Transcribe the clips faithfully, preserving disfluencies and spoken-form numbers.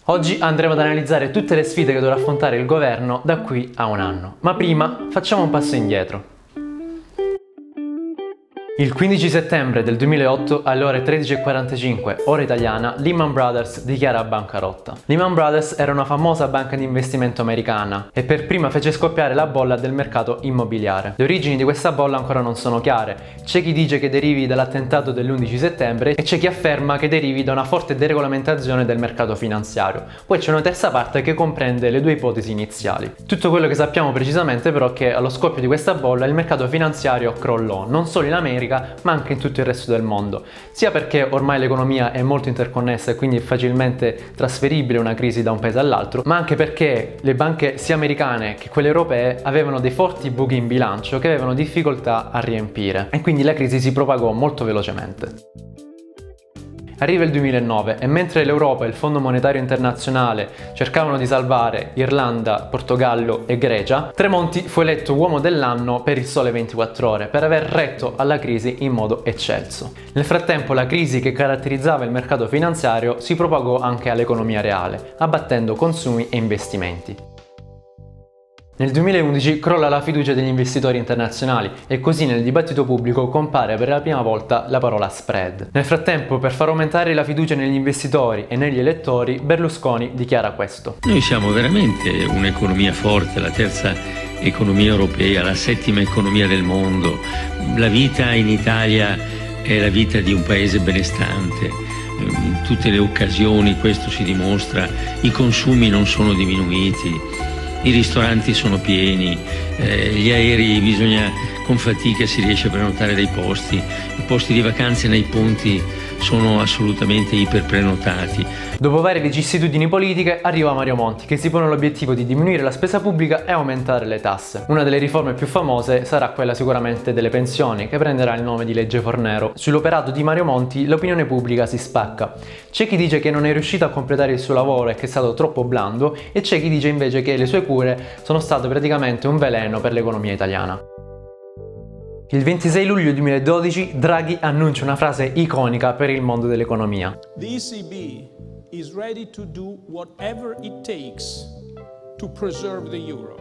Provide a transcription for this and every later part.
Oggi andremo ad analizzare tutte le sfide che dovrà affrontare il governo da qui a un anno. Ma prima facciamo un passo indietro. Il quindici settembre del duemilaotto, alle ore tredici e quarantacinque, ora italiana, Lehman Brothers dichiara bancarotta. Lehman Brothers era una famosa banca di investimento americana e per prima fece scoppiare la bolla del mercato immobiliare. Le origini di questa bolla ancora non sono chiare. C'è chi dice che derivi dall'attentato dell'undici settembre e c'è chi afferma che derivi da una forte deregolamentazione del mercato finanziario. Poi c'è una terza parte che comprende le due ipotesi iniziali. Tutto quello che sappiamo precisamente però è che allo scoppio di questa bolla il mercato finanziario crollò, non solo in America ma anche in tutto il resto del mondo, sia perché ormai l'economia è molto interconnessa e quindi è facilmente trasferibile una crisi da un paese all'altro, ma anche perché le banche sia americane che quelle europee avevano dei forti buchi in bilancio che avevano difficoltà a riempire e quindi la crisi si propagò molto velocemente. Arriva il duemilanove e mentre l'Europa e il Fondo Monetario Internazionale cercavano di salvare Irlanda, Portogallo e Grecia, Tremonti fu eletto uomo dell'anno per il Sole ventiquattro Ore per aver retto alla crisi in modo eccelso. Nel frattempo la crisi che caratterizzava il mercato finanziario si propagò anche all'economia reale, abbattendo consumi e investimenti. Nel duemilaundici crolla la fiducia degli investitori internazionali e così nel dibattito pubblico compare per la prima volta la parola spread. Nel frattempo, per far aumentare la fiducia negli investitori e negli elettori, Berlusconi dichiara questo. Noi siamo veramente un'economia forte, la terza economia europea, la settima economia del mondo. La vita in Italia è la vita di un paese benestante. In tutte le occasioni questo si dimostra, i consumi non sono diminuiti. I ristoranti sono pieni, eh, gli aerei bisogna con fatica si riesce a prenotare dei posti, i posti di vacanze nei ponti sono assolutamente iperprenotati. Dopo varie vicissitudini politiche arriva Mario Monti che si pone l'obiettivo di diminuire la spesa pubblica e aumentare le tasse. Una delle riforme più famose sarà quella sicuramente delle pensioni, che prenderà il nome di legge Fornero. Sull'operato di Mario Monti l'opinione pubblica si spacca. C'è chi dice che non è riuscito a completare il suo lavoro e che è stato troppo blando e c'è chi dice invece che le sue cure sono state praticamente un veleno per l'economia italiana. Il ventisei luglio duemiladodici Draghi annuncia una frase iconica per il mondo dell'economia. The E C B is ready to do whatever it takes to preserve the euro.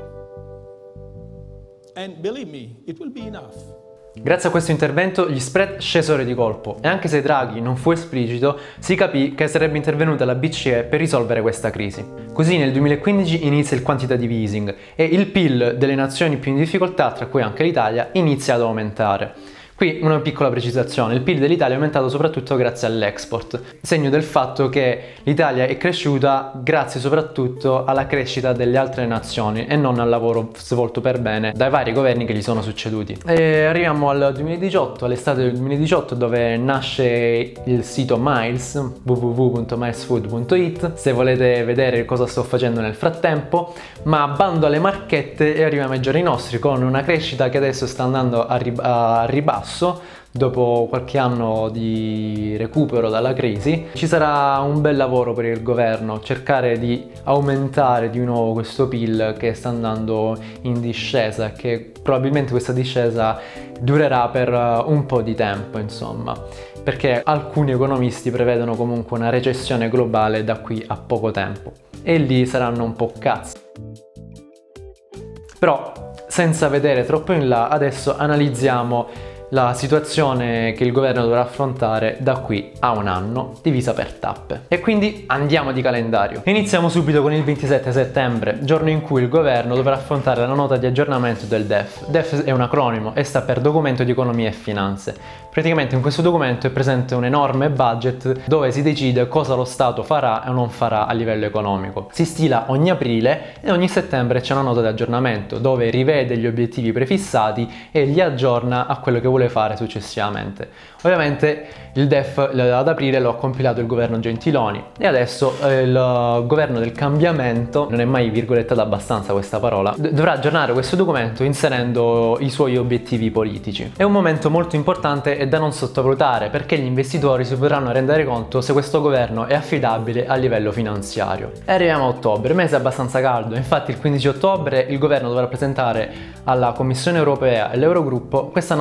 And believe me, it will be enough. Grazie a questo intervento gli spread scesero di colpo e anche se Draghi non fu esplicito, si capì che sarebbe intervenuta la B C E per risolvere questa crisi. Così nel duemilaquindici inizia il quantitative easing e il P I L delle nazioni più in difficoltà, tra cui anche l'Italia, inizia ad aumentare. Qui una piccola precisazione, il P I L dell'Italia è aumentato soprattutto grazie all'export, segno del fatto che l'Italia è cresciuta grazie soprattutto alla crescita delle altre nazioni e non al lavoro svolto per bene dai vari governi che gli sono succeduti. E arriviamo al duemiladiciotto, all'estate del duemiladiciotto, dove nasce il sito Miles, w w w punto milesfood punto it, se volete vedere cosa sto facendo nel frattempo, ma bando alle marchette e arriviamo ai giorni nostri con una crescita che adesso sta andando a, rib a ribasso. Dopo qualche anno di recupero dalla crisi ci sarà un bel lavoro per il governo, cercare di aumentare di nuovo questo P I L che sta andando in discesa e che probabilmente questa discesa durerà per un po' di tempo, insomma, perché alcuni economisti prevedono comunque una recessione globale da qui a poco tempo e lì saranno un po' cazzi. Però senza vedere troppo in là, adesso analizziamo la situazione che il governo dovrà affrontare da qui a un anno, divisa per tappe. E quindi andiamo di calendario. Iniziamo subito con il ventisette settembre, giorno in cui il governo dovrà affrontare la nota di aggiornamento del D E F. D E F è un acronimo e sta per Documento di Economia e Finanze. Praticamente in questo documento è presente un enorme budget dove si decide cosa lo Stato farà e non farà a livello economico. Si stila ogni aprile e ogni settembre c'è una nota di aggiornamento dove rivede gli obiettivi prefissati e li aggiorna a quello che vuole fare successivamente. Ovviamente il D E F ad aprile lo ha compilato il governo Gentiloni e adesso eh, il governo del cambiamento, non è mai virgolettata abbastanza questa parola, dovrà aggiornare questo documento inserendo i suoi obiettivi politici. È un momento molto importante e da non sottovalutare perché gli investitori si potranno rendere conto se questo governo è affidabile a livello finanziario. E arriviamo a ottobre, mese abbastanza caldo, infatti il quindici ottobre il governo dovrà presentare alla Commissione Europea e all'Eurogruppo questa nota di aggiornamento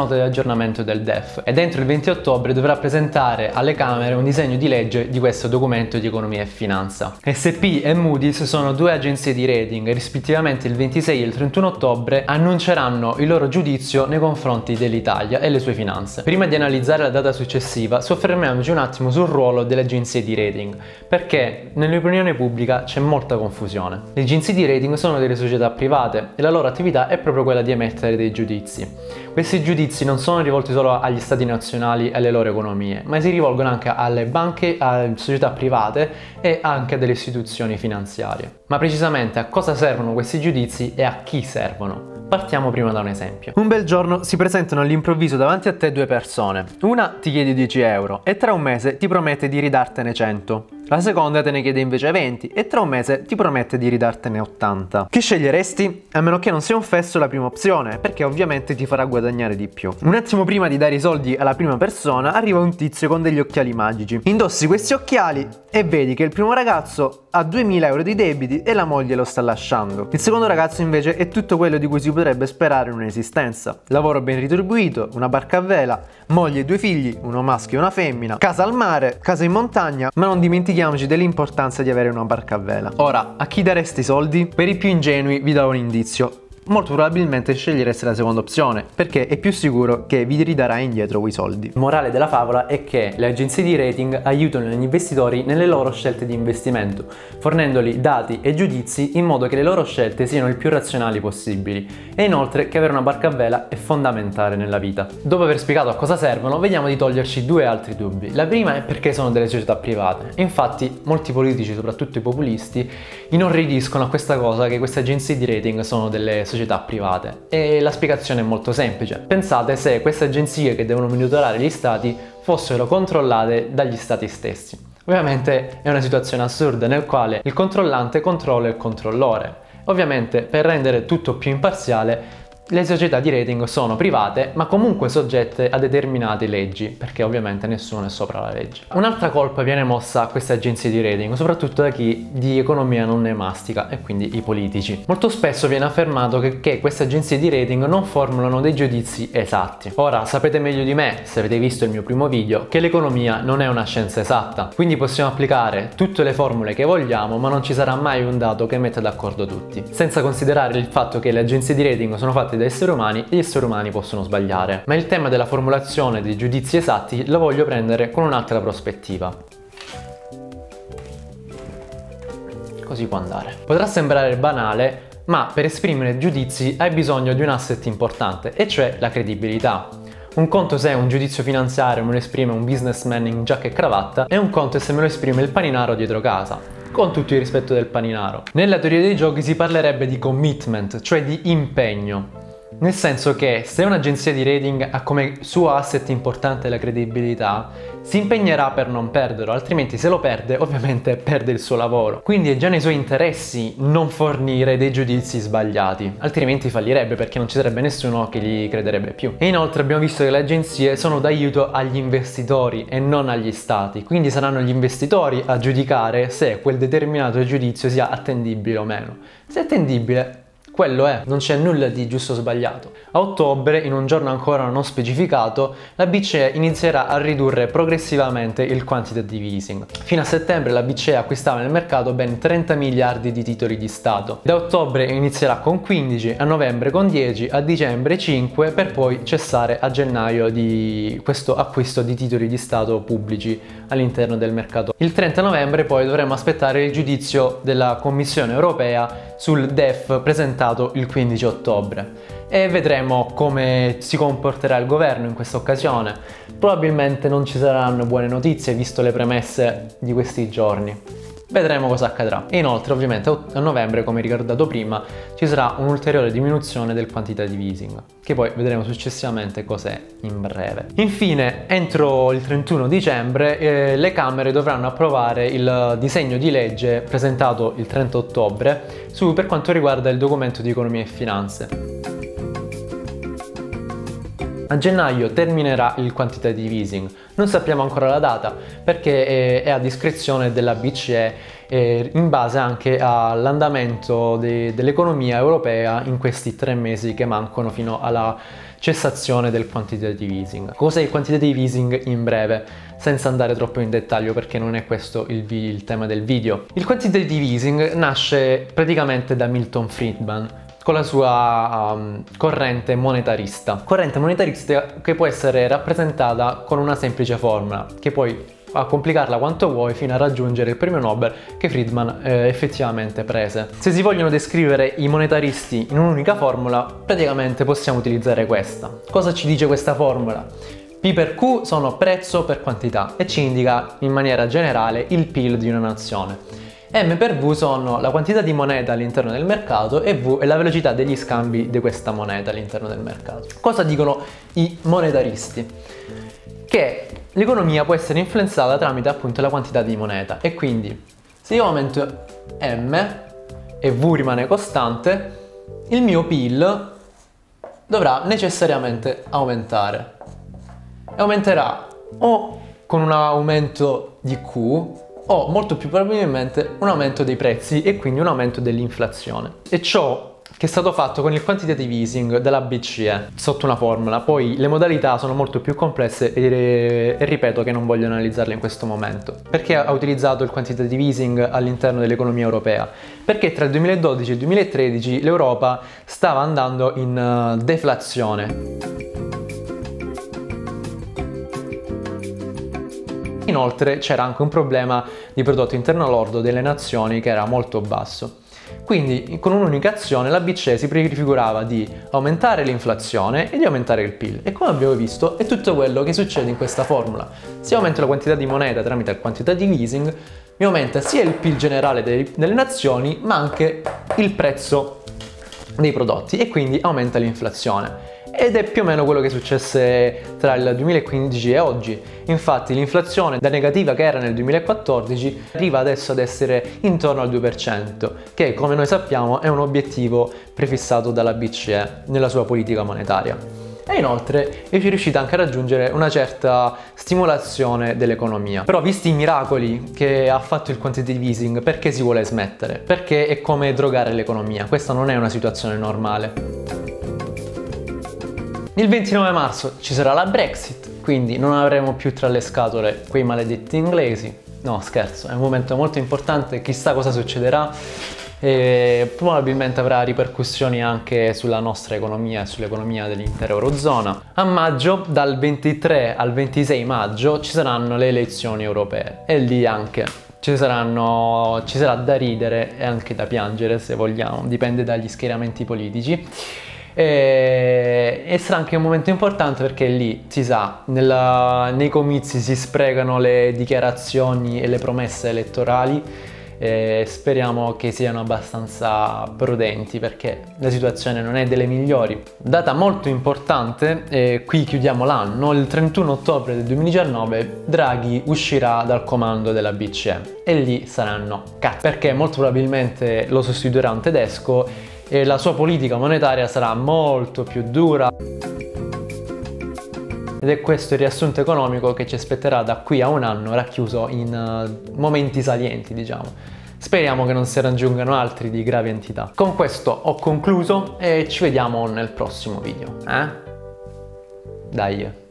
aggiornamento del D E F ed entro il venti ottobre dovrà presentare alle Camere un disegno di legge di questo documento di economia e finanza. S and P e Moody's sono due agenzie di rating e rispettivamente il ventisei e il trentuno ottobre annunceranno il loro giudizio nei confronti dell'Italia e le sue finanze. Prima di analizzare la data successiva soffermiamoci un attimo sul ruolo delle agenzie di rating, perché nell'opinione pubblica c'è molta confusione. Le agenzie di rating sono delle società private e la loro attività è proprio quella di emettere dei giudizi. Questi giudizi non sono rivolti solo agli stati nazionali e alle loro economie, ma si rivolgono anche alle banche, alle società private e anche a delle istituzioni finanziarie. Ma precisamente a cosa servono questi giudizi e a chi servono? Partiamo prima da un esempio. Un bel giorno si presentano all'improvviso davanti a te due persone. Una ti chiede dieci euro e tra un mese ti promette di ridartene cento. La seconda te ne chiede invece venti e tra un mese ti promette di ridartene ottanta. Chi sceglieresti? A meno che non sia un fesso la prima opzione, perché ovviamente ti farà guadagnare di più. Un attimo prima di dare i soldi alla prima persona arriva un tizio con degli occhiali magici. Indossi questi occhiali e vedi che il primo ragazzo ha duemila euro di debiti e la moglie lo sta lasciando. Il secondo ragazzo invece è tutto quello di cui si potrebbe sperare in un'esistenza. Lavoro ben retribuito, una barca a vela, moglie e due figli, uno maschio e una femmina, casa al mare, casa in montagna, ma non dimentichiamoci dell'importanza di avere una barca a vela. Ora, a chi daresti i soldi? Per i più ingenui vi do un indizio. Molto probabilmente scegliereste la seconda opzione, perché è più sicuro che vi ridarà indietro quei soldi. Il morale della favola è che le agenzie di rating aiutano gli investitori nelle loro scelte di investimento, fornendoli dati e giudizi in modo che le loro scelte siano il più razionali possibili, e inoltre che avere una barca a vela è fondamentale nella vita. Dopo aver spiegato a cosa servono, vediamo di toglierci due altri dubbi. La prima è perché sono delle società private. Infatti molti politici, soprattutto i populisti, inorridiscono a questa cosa che queste agenzie di rating sono delle società private, e la spiegazione è molto semplice. Pensate se queste agenzie che devono monitorare gli stati fossero controllate dagli stati stessi. Ovviamente è una situazione assurda nel quale il controllante controlla il controllore. Ovviamente per rendere tutto più imparziale le società di rating sono private ma comunque soggette a determinate leggi, perché ovviamente nessuno è sopra la legge. Un'altra colpa viene mossa a queste agenzie di rating, soprattutto da chi di economia non ne mastica, e quindi i politici. Molto spesso viene affermato che, che queste agenzie di rating non formulano dei giudizi esatti. Ora sapete meglio di me, se avete visto il mio primo video, che l'economia non è una scienza esatta, quindi possiamo applicare tutte le formule che vogliamo ma non ci sarà mai un dato che metta d'accordo tutti, senza considerare il fatto che le agenzie di rating sono fatte da esseri umani e gli esseri umani possono sbagliare. Ma il tema della formulazione dei giudizi esatti lo voglio prendere con un'altra prospettiva. Così può andare. Potrà sembrare banale, ma per esprimere giudizi hai bisogno di un asset importante, e cioè la credibilità. Un conto se un giudizio finanziario me lo esprime un businessman in giacca e cravatta, e un conto è se me lo esprime il paninaro dietro casa, con tutto il rispetto del paninaro. Nella teoria dei giochi si parlerebbe di commitment, cioè di impegno. Nel senso che se un'agenzia di rating ha come suo asset importante la credibilità, si impegnerà per non perderlo, altrimenti se lo perde ovviamente perde il suo lavoro. Quindi è già nei suoi interessi non fornire dei giudizi sbagliati, altrimenti fallirebbe perché non ci sarebbe nessuno che gli crederebbe più. E inoltre abbiamo visto che le agenzie sono d'aiuto agli investitori e non agli stati, quindi saranno gli investitori a giudicare se quel determinato giudizio sia attendibile o meno. Se è attendibile, quello è, non c'è nulla di giusto o sbagliato. A ottobre, in un giorno ancora non specificato, la B C E inizierà a ridurre progressivamente il quantitative easing. Fino a settembre la B C E acquistava nel mercato ben trenta miliardi di titoli di Stato. Da ottobre inizierà con quindici, a novembre con dieci, a dicembre cinque, per poi cessare a gennaio di questo acquisto di titoli di Stato pubblici all'interno del mercato. Il trenta novembre poi dovremo aspettare il giudizio della Commissione Europea sul D E F presentato il quindici ottobre, e vedremo come si comporterà il governo in questa occasione. Probabilmente non ci saranno buone notizie visto le premesse di questi giorni. Vedremo cosa accadrà. E inoltre ovviamente a novembre, come ricordato prima, ci sarà un'ulteriore diminuzione del quantitative easing, che poi vedremo successivamente cos'è in breve. Infine, entro il trentuno dicembre eh, le Camere dovranno approvare il disegno di legge presentato il trenta ottobre su, per quanto riguarda il documento di economia e finanze. A gennaio terminerà il quantitative easing, non sappiamo ancora la data perché è a discrezione della B C E eh, in base anche all'andamento de- dell'economia europea in questi tre mesi che mancano fino alla cessazione del quantitative easing. Cos'è il quantitative easing in breve, senza andare troppo in dettaglio perché non è questo il, vi- il tema del video. Il quantitative easing nasce praticamente da Milton Friedman con la sua um, corrente monetarista. Corrente monetarista che può essere rappresentata con una semplice formula, che poi a complicarla quanto vuoi fino a raggiungere il premio Nobel che Friedman eh, effettivamente prese. Se si vogliono descrivere i monetaristi in un'unica formula, praticamente possiamo utilizzare questa. Cosa ci dice questa formula? P per Q sono prezzo per quantità e ci indica in maniera generale il P I L di una nazione. M per V sono la quantità di moneta all'interno del mercato e V è la velocità degli scambi di questa moneta all'interno del mercato. Cosa dicono i monetaristi? Che l'economia può essere influenzata tramite appunto la quantità di moneta e quindi se io aumento M e V rimane costante, il mio P I L dovrà necessariamente aumentare. E aumenterà o con un aumento di Q o molto più probabilmente un aumento dei prezzi e quindi un aumento dell'inflazione. E ciò che è stato fatto con il quantitative easing della B C E sotto una formula. Poi le modalità sono molto più complesse e, e ripeto che non voglio analizzarle in questo momento. Perché ha utilizzato il quantitative easing all'interno dell'economia europea? Perché tra il duemiladodici e il duemilatredici l'Europa stava andando in uh, deflazione. Inoltre c'era anche un problema di prodotto interno lordo delle nazioni che era molto basso. Quindi con un'unica azione la B C E si prefigurava di aumentare l'inflazione e di aumentare il P I L. E come abbiamo visto è tutto quello che succede in questa formula. Se aumento la quantità di moneta tramite il quantitative easing, mi aumenta sia il P I L generale dei, delle nazioni ma anche il prezzo dei prodotti e quindi aumenta l'inflazione. Ed è più o meno quello che successe tra il duemilaquindici e oggi. Infatti l'inflazione da negativa che era nel duemilaquattordici arriva adesso ad essere intorno al due per cento, che come noi sappiamo è un obiettivo prefissato dalla B C E nella sua politica monetaria. E inoltre è riuscita anche a raggiungere una certa stimolazione dell'economia. Però visti i miracoli che ha fatto il quantitative easing, perché si vuole smettere? Perché è come drogare l'economia, questa non è una situazione normale. Il ventinove marzo ci sarà la Brexit, quindi non avremo più tra le scatole quei maledetti inglesi. No, scherzo, è un momento molto importante, chissà cosa succederà e probabilmente avrà ripercussioni anche sulla nostra economia e sull'economia dell'intera Eurozona. A maggio, dal ventitré al ventisei maggio, ci saranno le elezioni europee e lì anche ci saranno, ci sarà da ridere e anche da piangere se vogliamo, dipende dagli schieramenti politici. E, e sarà anche un momento importante perché lì si sa, nella, nei comizi si sprecano le dichiarazioni e le promesse elettorali e speriamo che siano abbastanza prudenti perché la situazione non è delle migliori. Data molto importante, e qui chiudiamo l'anno, il trentuno ottobre del duemiladiciannove Draghi uscirà dal comando della B C E e lì saranno cazzi perché molto probabilmente lo sostituirà un tedesco e la sua politica monetaria sarà molto più dura. Ed è questo il riassunto economico che ci aspetterà da qui a un anno, racchiuso in uh, momenti salienti, diciamo. Speriamo che non si raggiungano altri di gravi entità. Con questo ho concluso e ci vediamo nel prossimo video. Eh? Dai.